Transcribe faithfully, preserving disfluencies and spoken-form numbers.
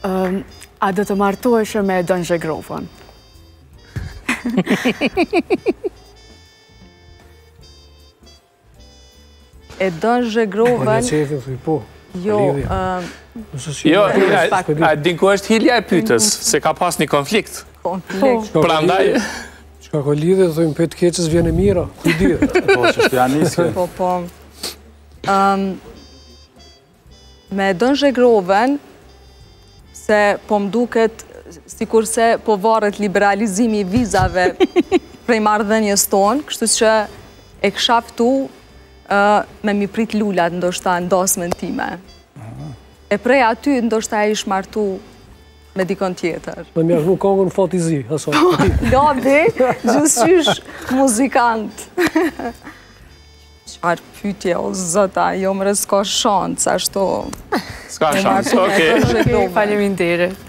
A do të martoheshe me Don Zhegrovën? E Don Zhegrovën... Po, Jo, Jo, a din ku është hilja e pytës, se ka pas një konflikt. konflikt. Prandaj... Qka ka lidhe, thujmë petë keqës vjene mira, ku di? Po, që shtë janë nisë. Po, po. Me Don Zhegrovën, se po mduket, si kurse po varet liberalizimi i vizave prej marrëdhënies tonë, kështu që e kësha ftu me mi prit lullat, ndoshta ndosmën time. E prej aty, ndoshta e ish martu me dikon tjetër. Me mjash mu kongën fatizi, aso. Gabi, gjithësysh muzikant. Qarë pytje, o zëta, jo mre s'ka shancë, ashtu... S'ka shancë, okej. Faleminderit.